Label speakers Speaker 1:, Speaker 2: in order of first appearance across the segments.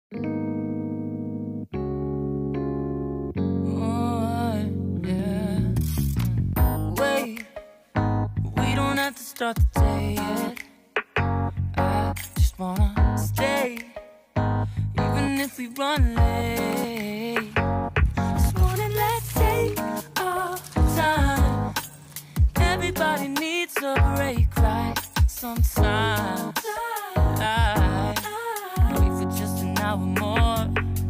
Speaker 1: Yeah. Wait, we don't have to start the day yet. I just wanna stay, even if we run late. This morning, let's take our time. Everybody needs a break, right? Sometimes I wait for just an hour more.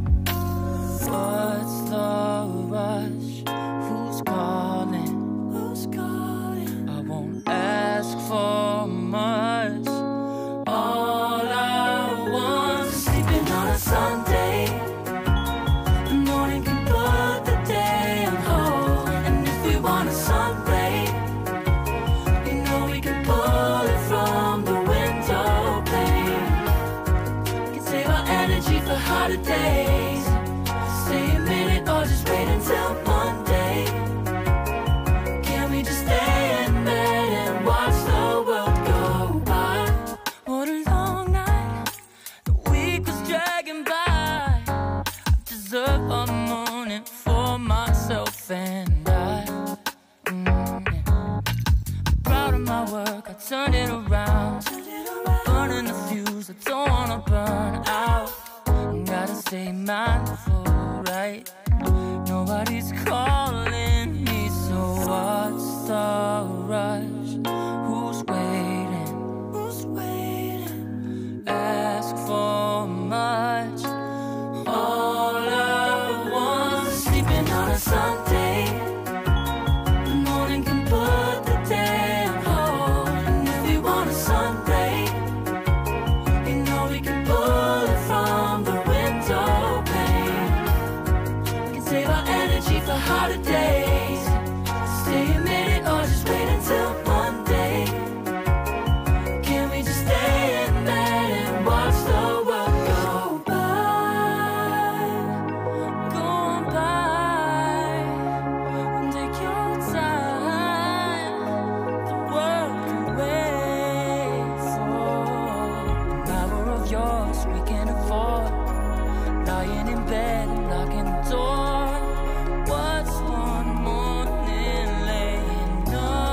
Speaker 1: What's the rush? Who's calling? Who's calling? I won't ask for much. All I want is sleeping on a Sunday. The morning can put the day on hold. And if we want a sunray, you know we can pull it from the window pane. We can save our energy for harder days. Stay a minute or just wait until Monday. Can we just stay in bed and watch the world go by? What a long night, the week was dragging by. I deserve a morning for myself and I. I'm proud of my work, I turned it around. I'm burning the fuse, I don't wanna burn out. Gotta stay mindful, right? Nobody's calling me, so what's the rush? Who's waiting? Who's waiting? Ask for much. All I want is sleeping on a Sunday. The morning can put the day on hold. And if we want a sunray, you know we can pull it from the window pane. We can save our energy for harder days. Stay a minute or just wait until Monday. Can we just stay in bed and watch the world go by? Go on by and take your time. The world can wait for an hour of yours we can afford. Lying in bed and locking the door. What's one morning laying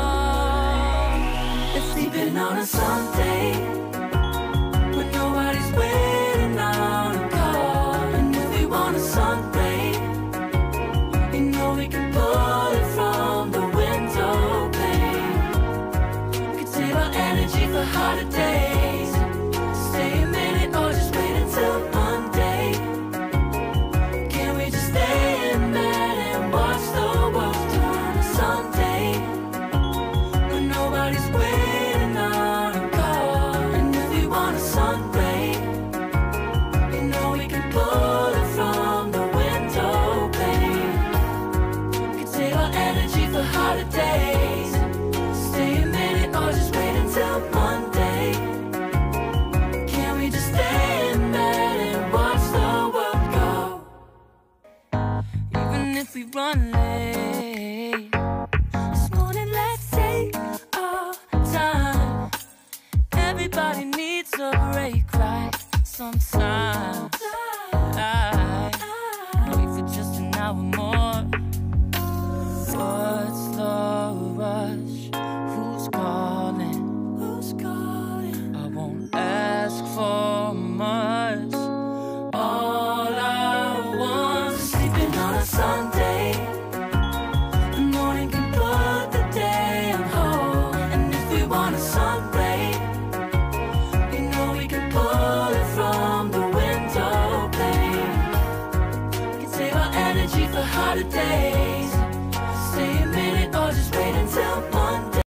Speaker 1: up? It's sleeping on a Sunday when nobody's waiting on a call. And if we want a sunray, you know we can pull it from the window pane. We can save our energy for harder days. Stay a minute or just wait until Monday. Can we just stay in bed and watch the world turn on Sunday when nobody's waiting on a call? And if we want a sunray, you know we can pull it from the window pane. We can save our energy for harder days. Stay a minute or just wait until Monday. Can we just stay in bed and watch the world go? Even if we run late. This morning, let's take our time. Everybody needs a break, right? Sometimes I wait for just an hour more. What's the rush? Who's calling? Who's calling? I won't ask for much. All I want is sleeping on a Sunday. The morning can put the day on hold. And if we want a sunray, you know we can pull it from the window pane. We can save our energy for harder days.